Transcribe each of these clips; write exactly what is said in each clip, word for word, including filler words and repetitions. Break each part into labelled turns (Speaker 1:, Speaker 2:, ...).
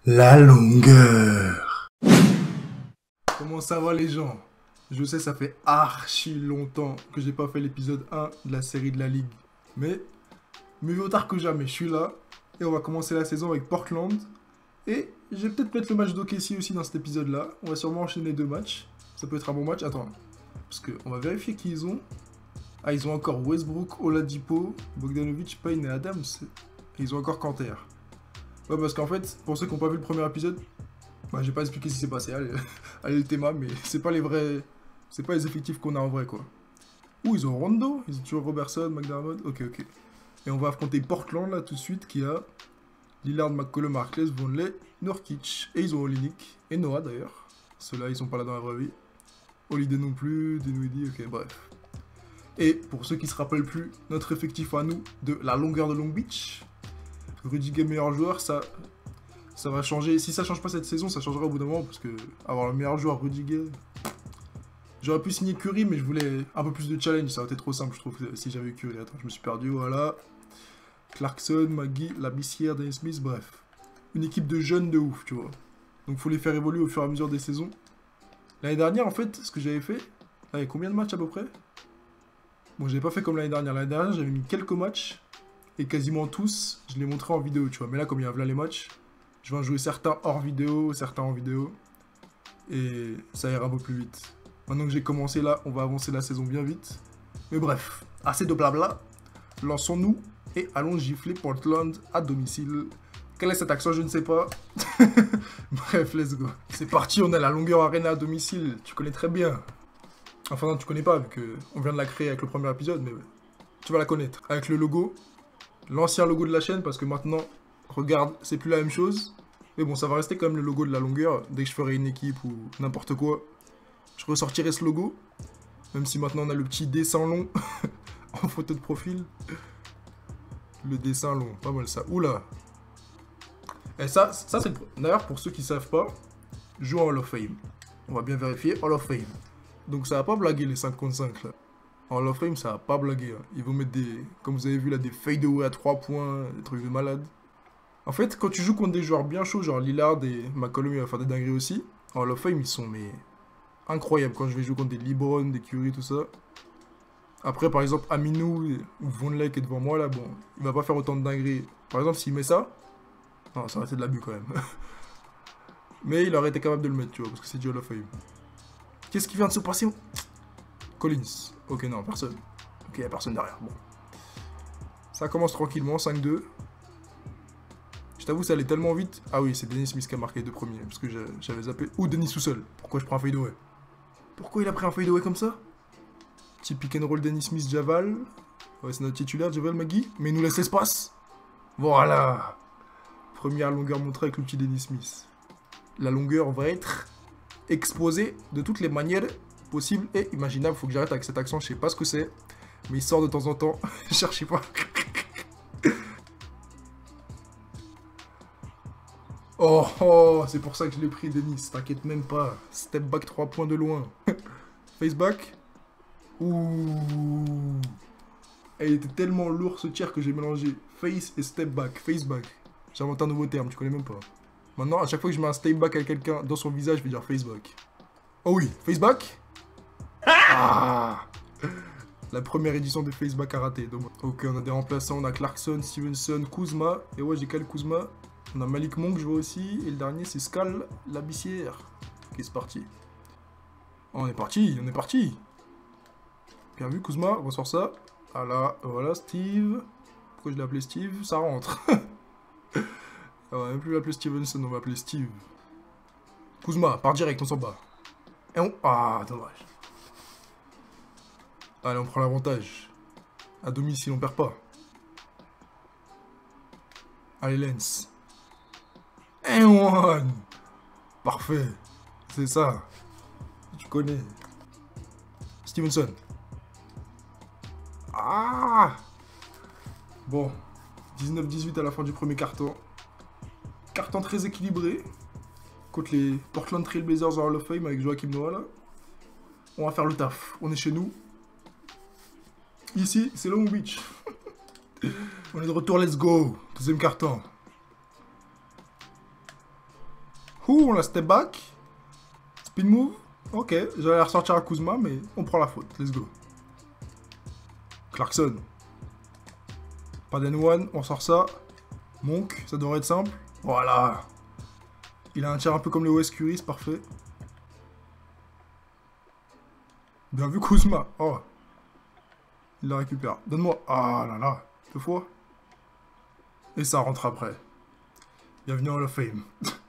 Speaker 1: La longueur. Comment ça va les gens? Je sais, ça fait archi longtemps que j'ai pas fait l'épisode un de la série de la Ligue. Mais, mieux vaut tard que jamais, je suis là. Et on va commencer la saison avec Portland. Et je vais peut-être mettre le match d'O K C aussi dans cet épisode-là. On va sûrement enchaîner deux matchs. Ça peut être un bon match. Attends, parce qu'on va vérifier qui ils ont. Ah, ils ont encore Westbrook, Oladipo, Bogdanovic, Payne et Adams. Et ils ont encore Kanter. Ouais, parce qu'en fait, pour ceux qui n'ont pas vu le premier épisode, bah, j'ai pas expliqué ce qui s'est passé. Allez, allez le thème, mais c'est pas les vrais. C'est pas les effectifs qu'on a en vrai, quoi. Ouh, ils ont Rondo, ils ont toujours Robertson, McDermott. Ok, ok. Et on va affronter Portland, là, tout de suite, qui a Lillard, McCollum, Harkless, Vonleh, Nurkic. Et ils ont Olynyk. Et Noah, d'ailleurs. Ceux-là, ils sont pas là dans la vraie vie. Holiday non plus, Dinwiddie, ok, bref. Et pour ceux qui se rappellent plus, notre effectif à nous de la longueur de Long Beach. Rudiger meilleur joueur, ça, ça va changer. Si ça change pas cette saison, ça changera au bout d'un moment parce que avoir le meilleur joueur Rudiger. J'aurais pu signer Curry, mais je voulais un peu plus de challenge. Ça aurait été trop simple, je trouve, si j'avais eu Curry. Attends, je me suis perdu. Voilà. Clarkson, Magui, Labissière, Dennis Smith, bref. Une équipe de jeunes de ouf, tu vois. Donc faut les faire évoluer au fur et à mesure des saisons. L'année dernière, en fait, ce que j'avais fait. Là, il y a combien de matchs à peu près? Bon, j'avais pas fait comme l'année dernière. L'année dernière, j'avais mis quelques matchs. Et quasiment tous, je les montrais en vidéo, tu vois. Mais là, comme il y a là les matchs, je vais en jouer certains hors vidéo, certains en vidéo. Et ça ira un peu plus vite. Maintenant que j'ai commencé là, on va avancer la saison bien vite. Mais bref, assez de blabla. Lançons-nous et allons gifler Portland à domicile. Quel est cet accent? Je ne sais pas. Bref, let's go. C'est parti, on a la longueur arena à domicile. Tu connais très bien. Enfin non, tu connais pas, vu qu'on vient de la créer avec le premier épisode, mais tu vas la connaître. Avec le logo. L'ancien logo de la chaîne, parce que maintenant, regarde, c'est plus la même chose. Mais bon, ça va rester quand même le logo de la longueur. Dès que je ferai une équipe ou n'importe quoi, je ressortirai ce logo. Même si maintenant on a le petit dessin long en photo de profil. Le dessin long, pas mal ça. Oula. Et ça, ça c'est... D'ailleurs, pour ceux qui savent pas, je joue en Hall of Fame. On va bien vérifier, Hall of Fame. Donc ça va pas blaguer les cinq contre cinq là. En Hall of Fame, ça va pas blaguer. Hein. Ils vont mettre des, comme vous avez vu là, des fadeaway à trois points, des trucs de malade. En fait, quand tu joues contre des joueurs bien chauds, genre Lillard et McCollum, il va faire des dingueries aussi. En Hall of Fame, ils sont mais incroyables quand je vais jouer contre des LeBron, des Curry, tout ça. Après, par exemple, Aminou ou Vonleh qui est devant moi là, bon, il va pas faire autant de dingueries. Par exemple, s'il met ça, non, ça aurait été de l'abus quand même. Mais il aurait été capable de le mettre, tu vois, parce que c'est du Hall of Fame. Qu'est-ce qui vient de se passer? Collins. Ok, non, personne. Ok, y'a personne derrière. Bon. Ça commence tranquillement, cinq deux. Je t'avoue, ça allait tellement vite. Ah oui, c'est Dennis Smith qui a marqué les deux premiers. Parce que j'avais zappé. Ou Dennis tout seul. Pourquoi je prends un fadeaway? Pourquoi il a pris un fadeaway comme ça? Petit pick and roll Dennis Smith, Javal. Ouais, c'est notre titulaire, Javal Magui. Mais il nous laisse l'espace. Voilà. Première longueur montrée avec le petit Dennis Smith. La longueur va être exposée de toutes les manières possible et imaginable. Faut que j'arrête avec cet accent, je sais pas ce que c'est, mais il sort de temps en temps. Cherchez pas. Oh, oh, c'est pour ça que je l'ai pris, Denis. T'inquiète même pas. Step back trois points de loin. Face back. Ouh. Et il était tellement lourd ce tir que j'ai mélangé face et step back. Face back. J'ai inventé un nouveau terme, tu connais même pas. Maintenant, à chaque fois que je mets un step back à quelqu'un dans son visage, je vais dire face back. Oh oui, face back. Ah. La première édition de Faceback a raté. Donc... Ok, on a des remplaçants, on a Clarkson, Stevenson, Kuzma. Et ouais, j'ai quel Kuzma? On a Malik Monk, je vois aussi. Et le dernier, c'est Skal Labissière. Ok, c'est parti. Oh, on est parti, on est parti. Bien vu, Kuzma, on ressort ça. Voilà, voilà, Steve. Pourquoi je l'ai appelé Steve? Ça rentre. On va même plus l'appeler Stevenson, on va l'appeler Steve. Kuzma, part direct, on s'en bat. Et on... Ah, dommage. Allez, on prend l'avantage. À domicile, on perd pas. Allez, Lens. Et one. Parfait. C'est ça. Tu connais. Stevenson. Ah. Bon. dix-neuf dix-huit à la fin du premier carton. Carton très équilibré. Contre les Portland Trail Blazers en Hall of Fame avec Joachim Noah, là. On va faire le taf. On est chez nous. Ici, c'est Long Beach. On est de retour, let's go. Deuxième carton. Ouh, on a step back. Spin move. Ok, j'allais ressortir à Kuzma, mais on prend la faute. Let's go. Clarkson. Pas d'N un, on sort ça. Monk, ça devrait être simple. Voilà. Il a un tir un peu comme le Wes Curry, c'est parfait. Bien vu Kuzma. Oh. Il la récupère. Donne-moi. Ah là là. Deux fois. Et ça rentre après. Bienvenue à Hall of Fame.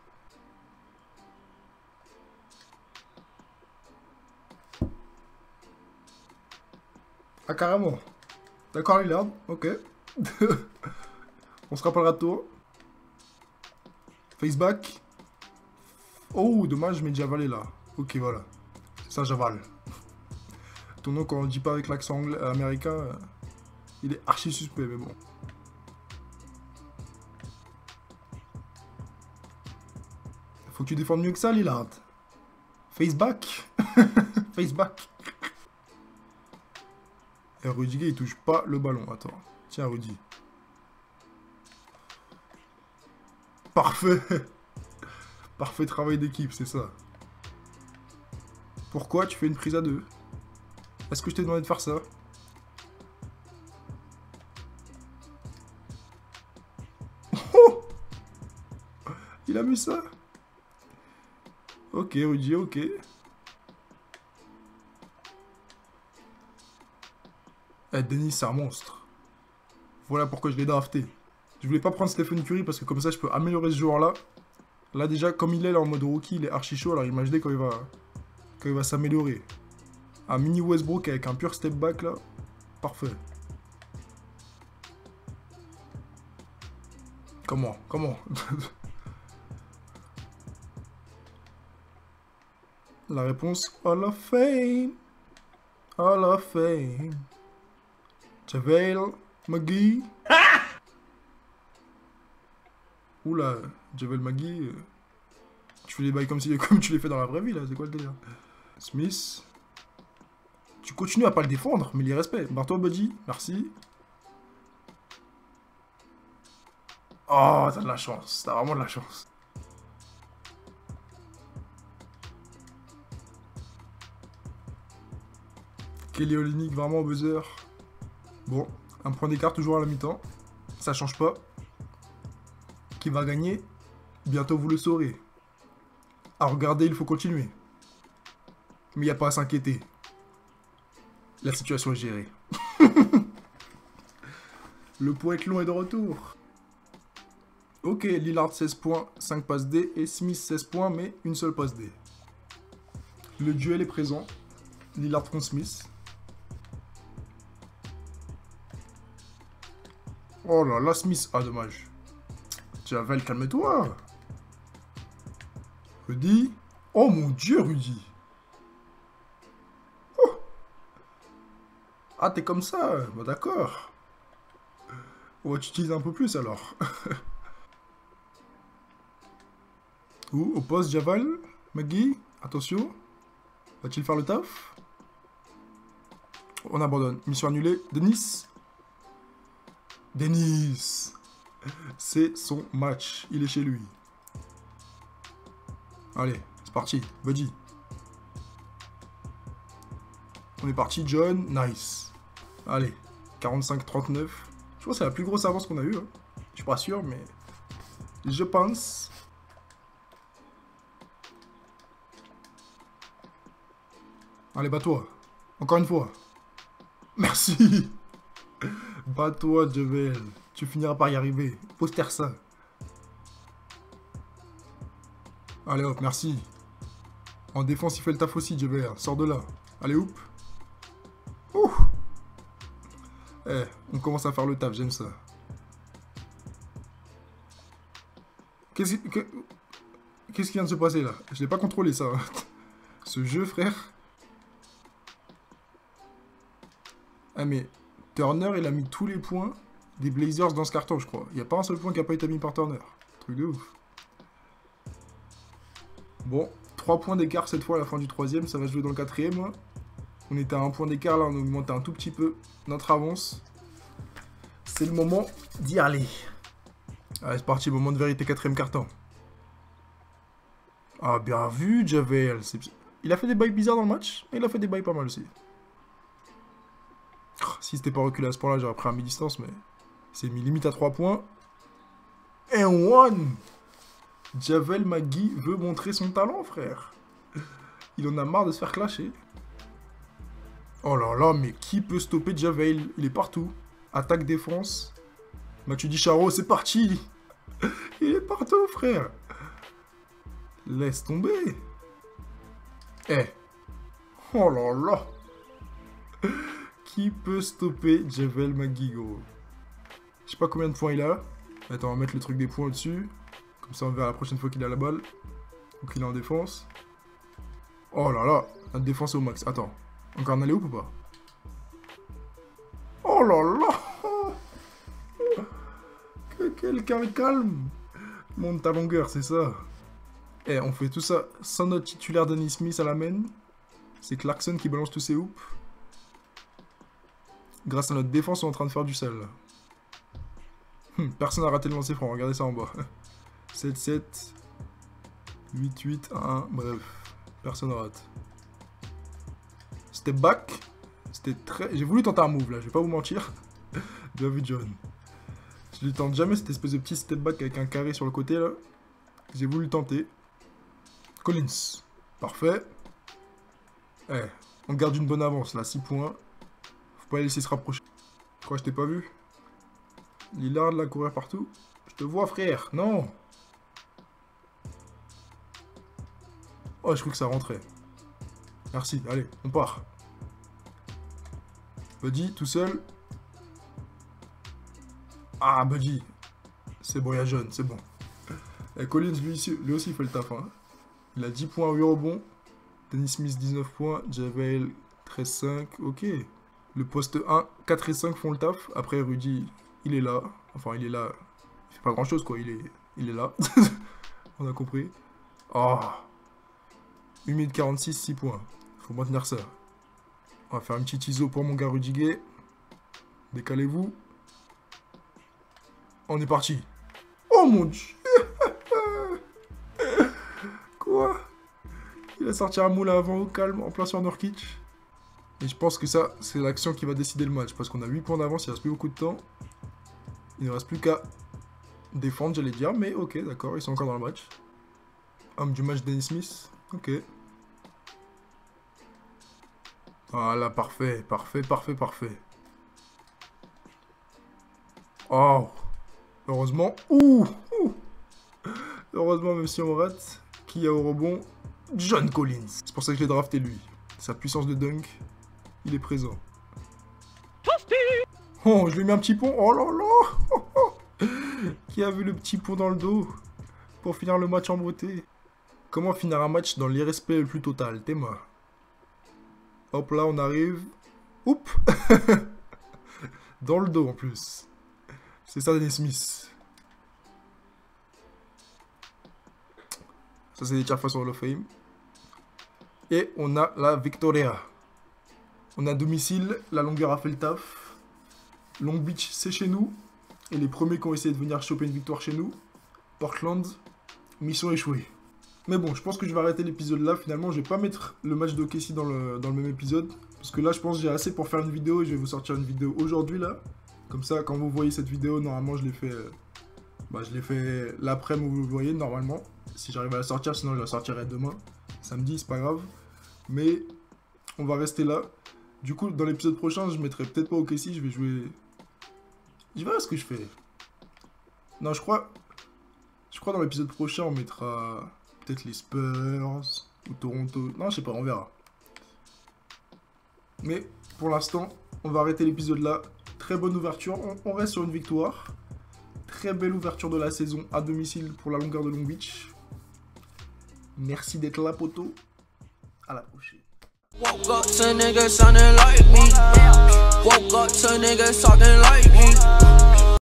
Speaker 1: Ah carrément. D'accord Lillard. Ok. On se rappellera de toi. Faceback. Oh, dommage, je m'ai déjà avalé là. Ok, voilà. C'est ça, j'avale. Ton nom, quand on le dit pas avec l'accent anglais, euh, américain, euh, il est archi suspect, mais bon. Faut que tu défendes mieux que ça, Lillard. Faceback. Faceback. Et Rudiger, il touche pas le ballon. Attends. Tiens, Rudy. Parfait. Parfait travail d'équipe, c'est ça. Pourquoi tu fais une prise à deux? Est-ce que je t'ai demandé de faire ça? Oh! Il a mis ça? Ok, Rudy, ok. Eh, Dennis, c'est un monstre. Voilà pourquoi je l'ai drafté. Je voulais pas prendre Stephen Curry parce que comme ça, je peux améliorer ce joueur-là. Là, déjà, comme il est là en mode rookie, il est archi chaud. Alors imaginez quand il va, quand il va s'améliorer. Un mini Westbrook avec un pur step back, là. Parfait. Comment? Comment? La réponse, Hall of Fame. Hall of Fame. JaVale McGee. Oula, JaVale McGee. Euh, tu fais les bails comme, si, comme tu les fais dans la vraie vie, là. C'est quoi le délire? Smith. Tu continues à pas le défendre, mais les respects. Barre-toi, Buddy. Merci. Oh, t'as de la chance. T'as vraiment de la chance. Kelly Olynyk, vraiment au buzzer. Bon, un point d'écart toujours à la mi-temps. Ça change pas. Qui va gagner? Bientôt vous le saurez. À regarder, il faut continuer. Mais il n'y a pas à s'inquiéter. La situation est gérée. Le poète long est de retour. Ok, Lillard seize points, cinq passes D. Et Smith seize points, mais une seule passe D. Le duel est présent. Lillard contre Smith. Oh là là, Smith. Ah, dommage. Javel, calme-toi. Rudy. Oh mon dieu, Rudy. Oh. Ah, t'es comme ça. Bah d'accord. On va t'utiliser un peu plus alors. Ouh, au poste, Javal. McGee. Attention. Va-t-il faire le taf? On abandonne. Mission annulée. Dennis. Dennis. C'est son match. Il est chez lui. Allez, c'est parti. Buddy. On est parti, John. Nice. Allez, quarante-cinq trente-neuf. Je pense que c'est la plus grosse avance qu'on a eue. Hein. Je suis pas sûr, mais... Je pense. Allez, bats-toi. Encore une fois. Merci. Bats-toi, Javel. Tu finiras par y arriver. Poster ça. Allez hop, merci. En défense, il fait le taf aussi, Javel. Sors de là. Allez, hop. Ouh. Eh, on commence à faire le taf, j'aime ça. Qu'est-ce qui... Qu'est-ce qui vient de se passer, là? Je l'ai pas contrôlé, ça. Ce jeu, frère. Ah, mais... Turner, il a mis tous les points des Blazers dans ce carton, je crois. Il n'y a pas un seul point qui n'a pas été mis par Turner. Truc de ouf. Bon, trois points d'écart cette fois à la fin du troisième. Ça va se jouer dans le quatrième. On était à un point d'écart, là on a augmenté un tout petit peu notre avance. C'est le moment d'y aller. Allez, c'est parti, moment de vérité, quatrième carton. Ah, bien vu, Javel. Il a fait des bails bizarres dans le match, mais il a fait des bails pas mal aussi. Oh, si c'était pas reculé à ce point-là, j'aurais pris un mi-distance, mais c'est mis limite à trois points. Et one. Javel Magui veut montrer son talent, frère. Il en a marre de se faire clasher. Oh là là, mais qui peut stopper Javel? Il est partout. Attaque, défense. Matuidi Charo, c'est parti. Il est partout, frère. Laisse tomber. Eh. Oh là là. Qui peut stopper Javel Magui, gros? Je sais pas combien de points il a. Attends, on va mettre le truc des points au-dessus. Comme ça, on verra la prochaine fois qu'il a la balle. Ou qu'il est en défense. Oh là là. Notre défense est au max. Attends. Encore un aller-oop ou pas? Oh là là. Que quelqu'un calme. Monte ta longueur, c'est ça. Eh, on fait tout ça sans notre titulaire Dennis Smith à la main. C'est Clarkson qui balance tous ses hoops. Grâce à notre défense, on est en train de faire du sale. Hum, personne n'a raté le lancer franc, regardez ça en bas. sept sept, huit huit, un un, bref. Personne ne rate. Step back. C'était très... J'ai voulu tenter un move là, je vais pas vous mentir. Bien vu John. Je ne tente jamais cette espèce de petit step back avec un carré sur le côté là. J'ai voulu tenter. Collins. Parfait. Eh, on garde une bonne avance là, six points. Faut pas laisser se rapprocher. Je crois que je t'ai pas vu. Lillard là, courir partout. Je te vois, frère. Non. Oh, je crois que ça rentrait. Merci. Allez, on part. Buddy, tout seul. Ah, Buddy. C'est bon, il y a John, c'est bon. Et Collins, lui, lui aussi, il fait le taf. Hein. Il a dix points, huit rebonds. Dennis Smith, dix-neuf points. Javel, treize cinq. Ok. Le poste un, quatre et cinq font le taf. Après, Rudy, il est là. Enfin, il est là. Il fait pas grand chose, quoi. Il est, il est là. On a compris. Oh. une minute quarante-six, six points. Faut maintenir ça. On va faire un petit I S O pour mon gars Rudy Gay. Décalez-vous. On est parti. Oh mon dieu. Quoi? Il a sorti un moule avant au calme en plein sur Nurkic. Et je pense que ça, c'est l'action qui va décider le match. Parce qu'on a huit points d'avance, il reste plus beaucoup de temps. Il ne reste plus qu'à défendre, j'allais dire. Mais ok, d'accord, ils sont encore dans le match. Homme du match, Dennis Smith. Ok. Voilà, parfait, parfait, parfait, parfait. Oh. Heureusement. Ouh, ouh. Heureusement, même si on rate. Qui a au rebond? John Collins. C'est pour ça que je l'ai drafté lui. Sa puissance de dunk, il est présent. Oh, je lui ai mis un petit pont. Oh là là. Oh, oh. Qui a vu le petit pont dans le dos pour finir le match en beauté? Comment finir un match dans l'irrespect le plus total? Théma. Hop là, on arrive. Oups. Dans le dos en plus. C'est ça, Dennis Smith. Ça, c'est des tirs face au Hall of Fame. Et on a la Victoria. On a domicile, la longueur a fait le taf. Long Beach, c'est chez nous. Et les premiers qui ont essayé de venir choper une victoire chez nous. Portland, mission échouée. Mais bon, je pense que je vais arrêter l'épisode là. Finalement, je vais pas mettre le match d'O K C dans le, dans le même épisode. Parce que là, je pense que j'ai assez pour faire une vidéo. Et je vais vous sortir une vidéo aujourd'hui là. Comme ça, quand vous voyez cette vidéo, normalement, je l'ai fait... Euh, bah, je l'ai fait l'après-midi où vous le voyez, normalement. Si j'arrive à la sortir, sinon je la sortirai demain. Samedi, c'est pas grave. Mais on va rester là. Du coup, dans l'épisode prochain, je mettrai peut-être pas O K C. Je vais jouer... Je verrai ce que je fais. Non, je crois... Je crois dans l'épisode prochain, on mettra... Peut-être les Spurs ou Toronto. Non, je sais pas, on verra. Mais pour l'instant, on va arrêter l'épisode là. Très bonne ouverture. On, on reste sur une victoire. Très belle ouverture de la saison à domicile pour la longueur de Long Beach. Merci d'être là, poto. À la prochaine. Woke up to niggas sounding like me. Woke up to niggas talking like me.